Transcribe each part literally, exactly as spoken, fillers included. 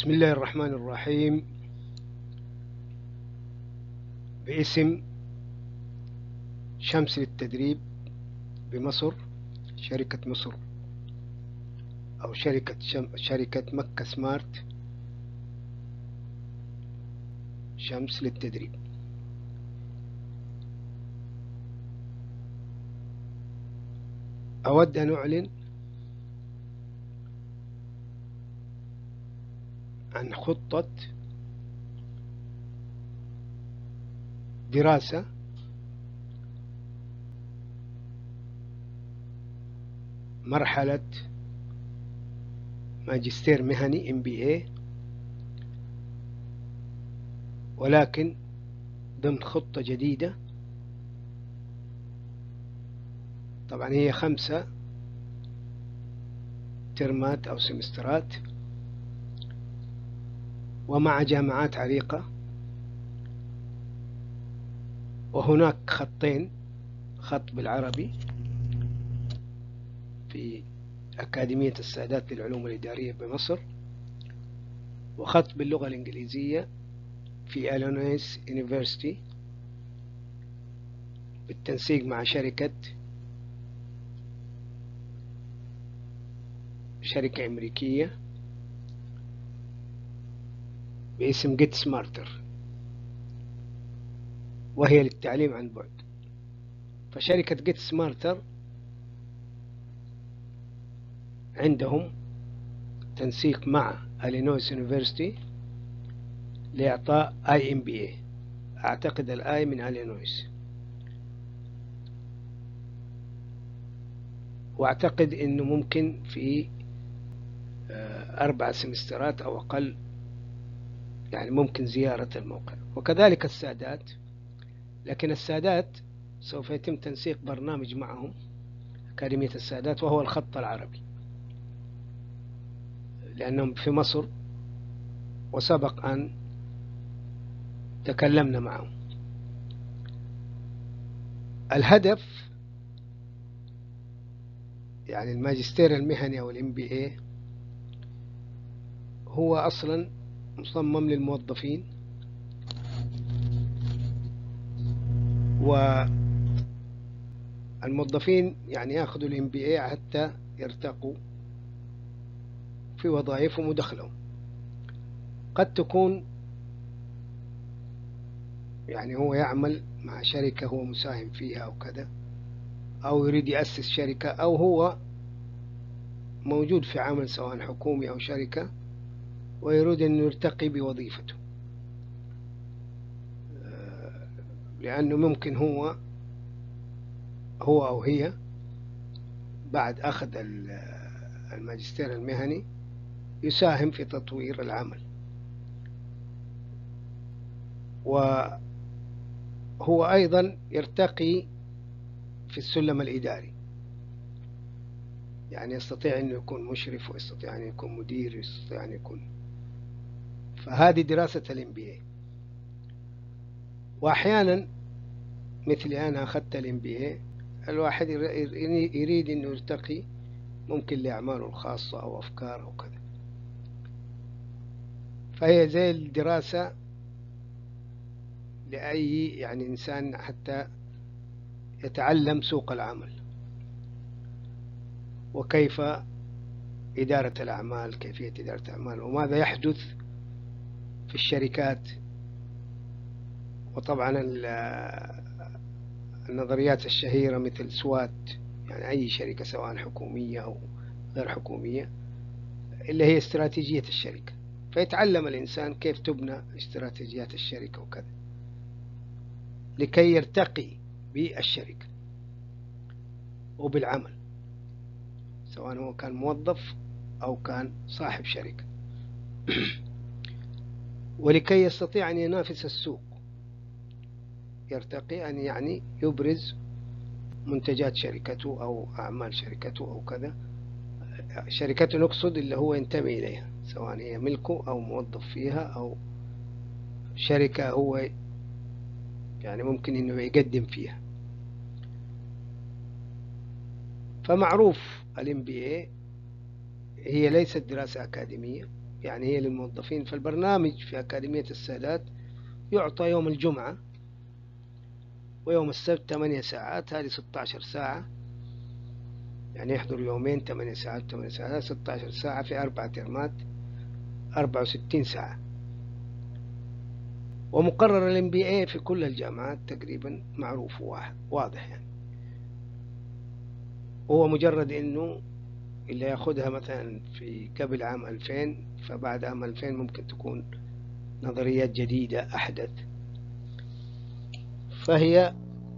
بسم الله الرحمن الرحيم. باسم شمس للتدريب بمصر، شركة مصر أو شركة شم... شركة مكة سمارت شمس للتدريب. أود أن أعلن عن خطة دراسة مرحلة ماجستير مهني إم بي إيه، ولكن ضمن خطة جديدة. طبعا هي خمسة ترمات أو سمسترات، ومع جامعات عريقة، وهناك خطين: خط بالعربي في أكاديمية السادات للعلوم الإدارية بمصر، وخط باللغة الإنجليزية في إلينويس يونيفرسيتي بالتنسيق مع شركة شركة أمريكية باسم جيت سمارتر، وهي للتعليم عن بعد. فشركة جيت سمارتر عندهم تنسيق مع إلينويس يونيفرسيتي لإعطاء آي إم بي إيه. أعتقد الآي من إلينويس، وأعتقد أنه ممكن في أربع سمسترات أو أقل، يعني ممكن زيارة الموقع. وكذلك السادات، لكن السادات سوف يتم تنسيق برنامج معهم أكاديمية السادات، وهو الخط العربي، لأنهم في مصر وسبق أن تكلمنا معهم. الهدف يعني الماجستير المهني أو الام بي اي هو أصلا مصمم للموظفين، والموظفين يعني يأخذوا الام بي اي حتى يرتقوا في وظائفهم ودخلهم. قد تكون يعني هو يعمل مع شركة هو مساهم فيها أو كذا، أو يريد يأسس شركة، أو هو موجود في عمل سواء حكومي أو شركة ويريد أن يرتقي بوظيفته، لأنه ممكن هو هو أو هي بعد أخذ الماجستير المهني يساهم في تطوير العمل، وهو أيضا يرتقي في السلم الإداري، يعني يستطيع أن يكون مشرف، ويستطيع أن يكون مدير، ويستطيع أن يكون. فهذه دراسة الام بي اي. وأحيانا مثلي أنا أخذت الام بي اي، الواحد يريد أنه يرتقي ممكن لأعماله الخاصة أو أفكار أو كذا. فهي زي الدراسة لأي يعني إنسان حتى يتعلم سوق العمل، وكيف إدارة الأعمال، كيفية إدارة الأعمال، وماذا يحدث في الشركات. وطبعا النظريات الشهيرة مثل سوات، يعني أي شركة سواء حكومية أو غير حكومية، اللي هي استراتيجية الشركة. فيتعلم الإنسان كيف تبنى استراتيجيات الشركة وكذا لكي يرتقي بالشركة وبالعمل، سواء هو كان موظف أو كان صاحب شركة، ولكي يستطيع أن ينافس السوق، يرتقي أن يعني يبرز منتجات شركته أو أعمال شركته أو كذا. شركته نقصد اللي هو ينتمي إليها، سواء هي ملكه أو موظف فيها أو شركة هو يعني ممكن أنه يقدم فيها. فمعروف الام بي اي هي ليست دراسة أكاديمية، يعني هي للموظفين. فالبرنامج في أكاديمية السادات يعطى يوم الجمعة ويوم السبت ثمانية ساعات، هذه ستة عشر ساعة، يعني يحضر يومين ثمانية ساعات ثمانية ساعات ستة عشر ساعة في أربع ترمات أربعة وستين ساعة. ومقرر ال إم بي إيه في كل الجامعات تقريبا معروف وواحد واضح يعني. وهو مجرد إنه اللي ياخدها مثلا في قبل عام ألفين، فبعد عام ألفين ممكن تكون نظريات جديدة أحدث. فهي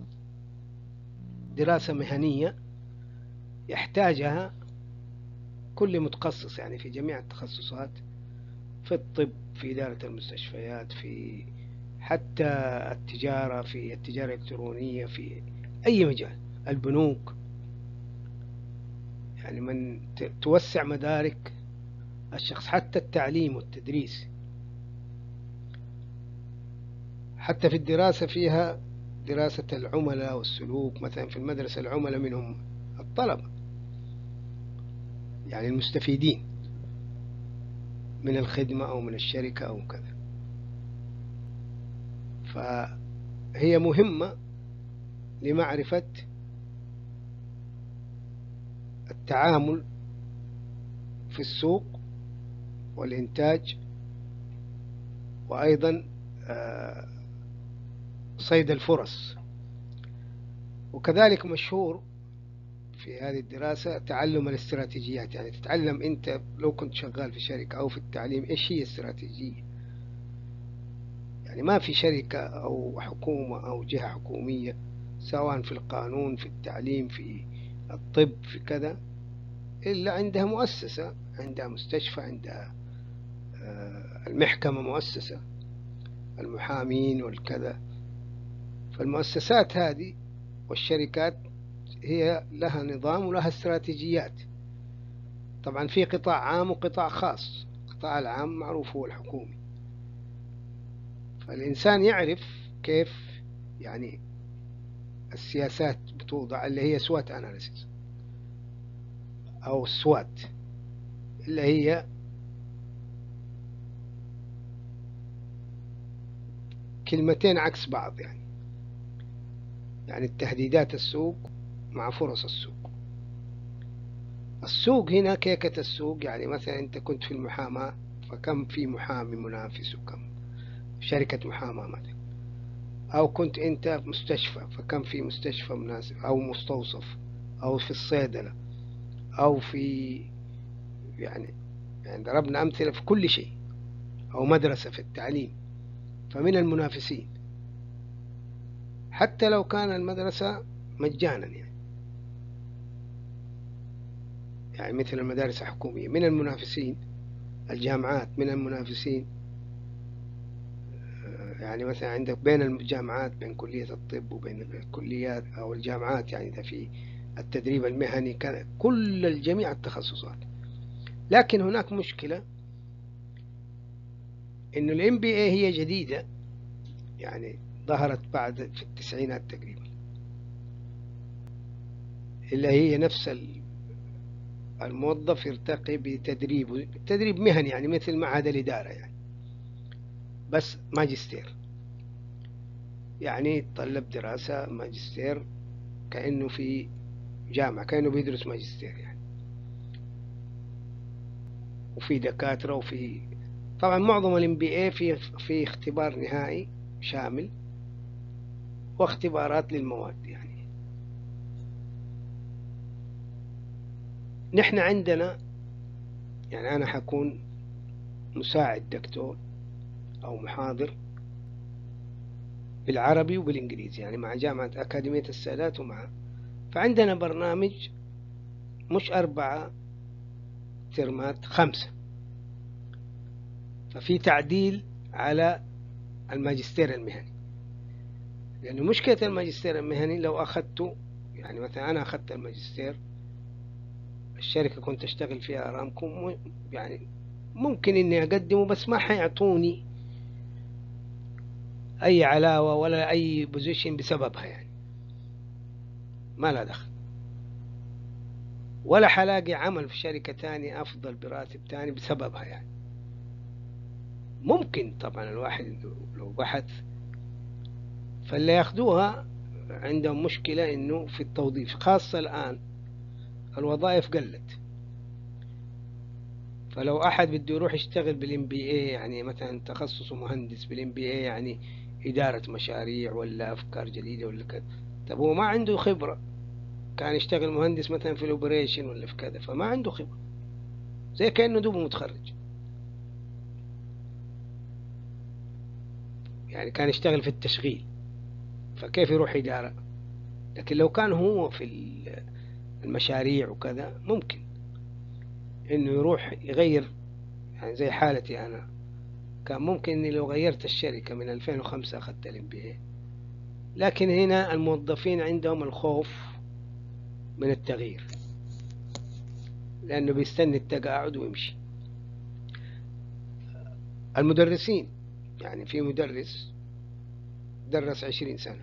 دراسة مهنية يحتاجها كل متخصص يعني في جميع التخصصات، في الطب، في إدارة المستشفيات، في حتى التجارة، في التجارة الإلكترونية، في أي مجال، البنوك، يعني من توسع مدارك الشخص. حتى التعليم والتدريس، حتى في الدراسة فيها دراسة العملاء والسلوك. مثلا في المدرسة العملاء منهم الطلبة، يعني المستفيدين من الخدمة أو من الشركة أو كذا. فهي مهمة لمعرفة التعامل في السوق والإنتاج، وأيضا صيد الفرص. وكذلك مشهور في هذه الدراسة تعلم الاستراتيجيات، يعني تتعلم أنت لو كنت شغال في شركة أو في التعليم إيش هي استراتيجية. يعني ما في شركة أو حكومة أو جهة حكومية سواء في القانون، في التعليم، في الطب، في كذا، إلا عندها مؤسسة، عندها مستشفى، عندها المحكمة مؤسسة، المحامين والكذا. فالمؤسسات هذه والشركات هي لها نظام ولها استراتيجيات. طبعا في قطاع عام وقطاع خاص. القطاع العام معروف هو الحكومي، فالإنسان يعرف كيف يعني السياسات بتوضع، اللي هي سوات أناليسيس أو سوات، اللي هي كلمتين عكس بعض، يعني يعني التهديدات السوق مع فرص السوق. السوق هنا كيكة السوق، يعني مثلا أنت كنت في المحاماة، فكم في محامي منافس وكم شركة محاماة مثلا. أو كنت أنت في مستشفى، فكم في مستشفى مناسب أو مستوصف، أو في الصيدلة، أو في يعني يعني ضربنا أمثلة في كل شيء، أو مدرسة في التعليم، فمن المنافسين. حتى لو كان المدرسة مجانا، يعني يعني مثل المدارس الحكومية، من المنافسين. الجامعات من المنافسين، يعني مثلا عندك بين الجامعات، بين كلية الطب وبين الكليات أو الجامعات، يعني إذا في التدريب المهني، كان كل الجميع التخصصات. لكن هناك مشكلة، إنه ال إم بي إيه هي جديدة، يعني ظهرت بعد في التسعينات تقريبا، اللي هي نفس الموظف يرتقي بتدريب تدريب مهني، يعني مثل معهد الإدارة يعني، بس ماجستير، يعني يتطلب دراسة ماجستير كأنه في جامعة، كأنه بيدرس ماجستير يعني. وفي دكاترة، وفي طبعا معظم الام بي اي في في اختبار نهائي شامل واختبارات للمواد. يعني نحن عندنا، يعني أنا حكون مساعد دكتور أو محاضر بالعربي وبالإنجليزي، يعني مع جامعة أكاديمية السادات ومع. فعندنا برنامج مش أربعة ترمات، خمسة. ففي تعديل على الماجستير المهني، لأنه مشكلة الماجستير المهني لو أخذته، يعني مثلا أنا أخذت الماجستير، الشركة كنت أشتغل فيها أرامكو، يعني ممكن إني أقدمه، بس ما حيعطوني أي علاوة ولا أي بوزيشن بسببها، يعني ما لا دخل، ولا حلاقي عمل في شركة تانية أفضل براتب تاني بسببها يعني. ممكن طبعا الواحد لو بحث، فاللي ياخدوها عندهم مشكلة إنه في التوظيف، خاصة الآن الوظائف قلت. فلو أحد بده يروح يشتغل بالإم بي إيه، يعني مثلا تخصصه مهندس بالإم بي إيه، يعني إدارة مشاريع ولا أفكار جديدة ولا كذا، طب هو ما عنده خبرة، كان يشتغل مهندس مثلا في الأوبريشن ولا في كذا، فما عنده خبرة، زي كأنه دوبه متخرج، يعني كان يشتغل في التشغيل، فكيف يروح إدارة؟ لكن لو كان هو في المشاريع وكذا ممكن إنه يروح يغير. يعني زي حالتي أنا، كان ممكن إني لو غيرت الشركة من ألفين وخمسة أخذت الإم بي إيه، لكن هنا الموظفين عندهم الخوف من التغيير، لأنه بيستني التقاعد ويمشي. المدرسين، يعني في مدرس درس عشرين سنة،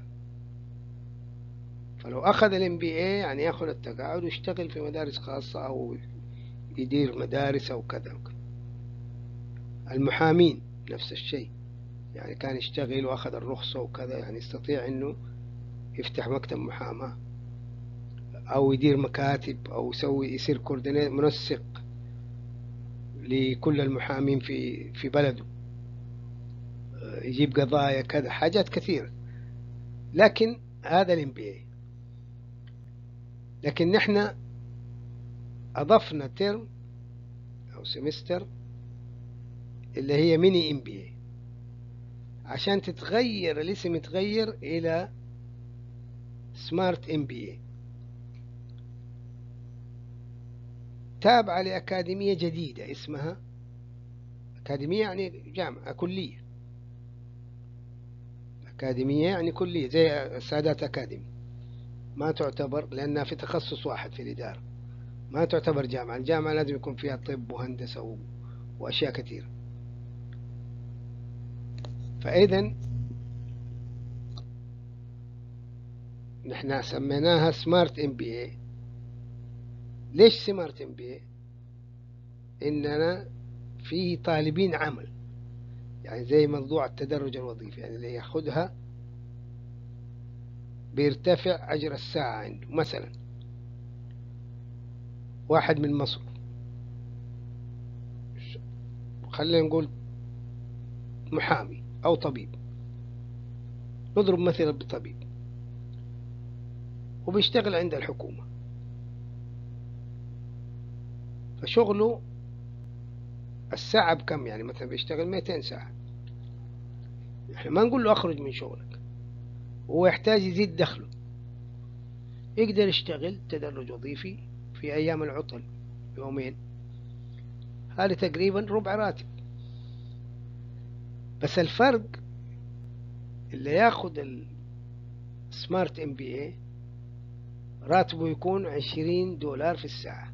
فلو أخذ الام بي اي يعني يأخذ التقاعد ويشتغل في مدارس خاصة أو يدير مدارس أو كذا وكذا. المحامين نفس الشيء، يعني كان يشتغل وأخذ الرخصة وكذا، يعني يستطيع أنه يفتح مكتب محاماة أو يدير مكاتب أو يسوي يصير كوردينيت منسق لكل المحامين في في بلده، يجيب قضايا كذا، حاجات كثيرة. لكن هذا الام بي اي، لكن نحن أضفنا ترم أو سمستر اللي هي ميني ام بي اي، عشان تتغير الاسم، يتغير إلى سمارت ام بي اي، تابعة لأكاديمية جديدة اسمها أكاديمية، يعني جامعة كلية، أكاديمية يعني كلية زي السادات أكاديمي، ما تعتبر لأنها في تخصص واحد في الإدارة، ما تعتبر جامعة. الجامعة لازم يكون فيها طب وهندسة وأشياء كثيرة. فإذا نحن سميناها سمارت ام بي اي. ليش سمارت ام بي اي؟ إننا في طالبين عمل، يعني زي موضوع التدرج الوظيفي، يعني اللي ياخدها بيرتفع أجر الساعة عنده. مثلا واحد من مصر، خلينا نقول محامي أو طبيب، نضرب مثلا بطبيب، وبيشتغل عند الحكومة، فشغله الساعة بكم؟ يعني مثلا بيشتغل مئتين ساعة، احنا ما نقول له أخرج من شغلك، هو يحتاج يزيد دخله، يقدر يشتغل تدرج وظيفي في أيام العطل يومين، هذا تقريبا ربع راتب. بس الفرق اللي ياخد السمارت ام بي اي راتبه يكون عشرين دولار في الساعة،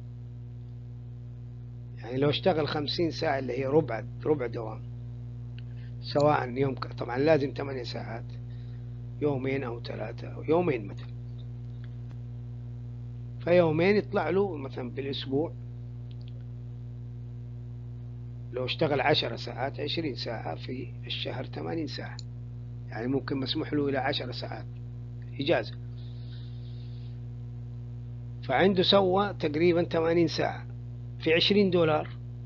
يعني لو اشتغل خمسين ساعة اللي هي ربع ربع دوام، سواء يوم، طبعا لازم ثمانية ساعات، يومين أو ثلاثة أو يومين مثلا، فيومين يطلع له مثلا بالأسبوع، لو اشتغل عشر ساعات عشرين ساعة في الشهر ثمانين ساعة، يعني ممكن مسموح له إلى عشر ساعات إجازة، فعنده سوى تقريبا ثمانين ساعة في عشرين دولار،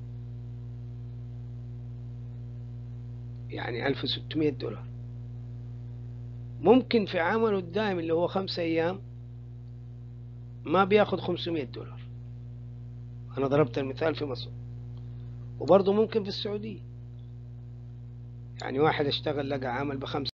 يعني ألف وستمائة دولار. ممكن في عمله الدائم اللي هو خمسة أيام ما بياخد خمسمائة دولار، أنا ضربت المثال في مصر، وبرضه ممكن في السعودية، يعني واحد اشتغل لقى عمل بخمسة